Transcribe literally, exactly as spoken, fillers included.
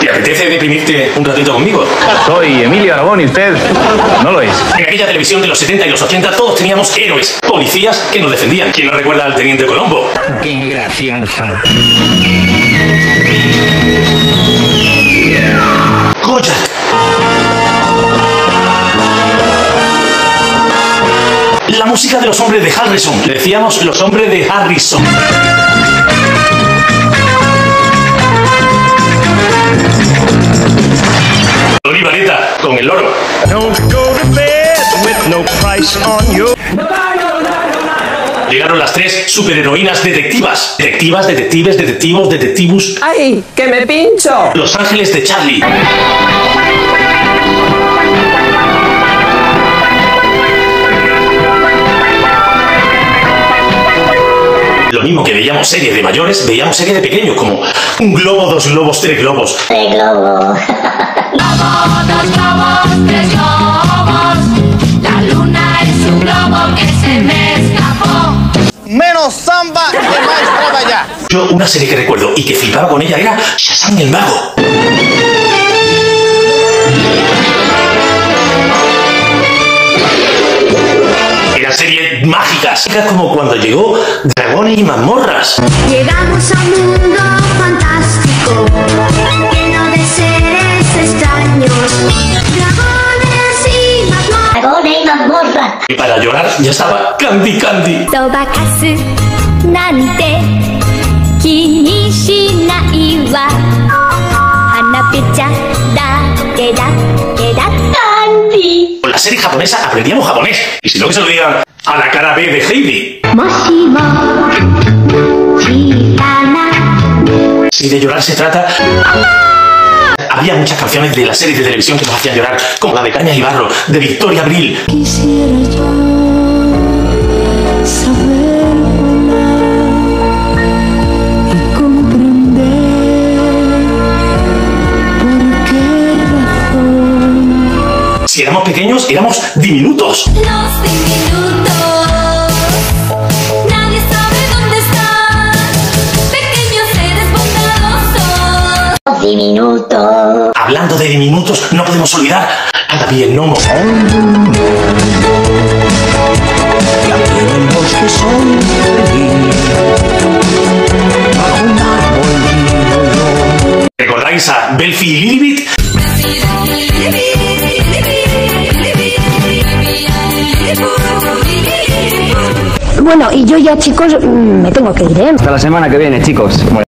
¿Te apetece deprimirte un ratito conmigo? Soy Emilio Aragón y usted no lo es. En aquella televisión de los setenta y los ochenta todos teníamos héroes, policías que nos defendían. ¿Quién no recuerda al Teniente Colombo? ¡Qué gracioso! ¡Kojak! La música de los hombres de Harrison. Le decíamos los hombres de Harrison. Tony Vareta con el loro. Llegaron las tres superheroínas detectivas. Detectivas, detectives, detectivos, detectivus. ¡Ay, que me pincho! Los Ángeles de Charlie. Lo mismo que veíamos series de mayores, veíamos series de pequeños, como un globo, dos globos, tres globos. Tres globos. Globo, dos globos, tres globos. La luna es un globo que se me escapó. Menos samba que más trabajar. Yo una serie que recuerdo y que flipaba con ella era Shazam el Mago. Eran series mágicas, como cuando llegó Dragones y Mazmorras. Llegamos a un mundo fantástico, lleno de seres extraños, dragones y mazmorras. Dragones y mazmorras. Y para llorar ya estaba Candy Candy. Sobakasu nante気にしないわ花ぺちゃだけだけだ Candy. Con la serie japonesa aprendíamos japonés. Y si no, que se lo digan a la cara B de Heidi. Si de llorar se trata... Había muchas canciones de las series de televisión que nos hacían llorar, como la de Cañas y Barro, de Victoria Abril. Quisiera yo saber volar y comprender por qué razón. Si éramos pequeños, éramos diminutos. Los diminutos, nadie sabe dónde están. Pequeños seres bondadosos. Los diminutos. Hablando de diminutos, no podemos olvidar a David el Gnomo. ¿Recordáis a Belfi y Lilibit? Bueno, y yo ya, chicos, me tengo que ir, ¿eh? Hasta la semana que viene, chicos.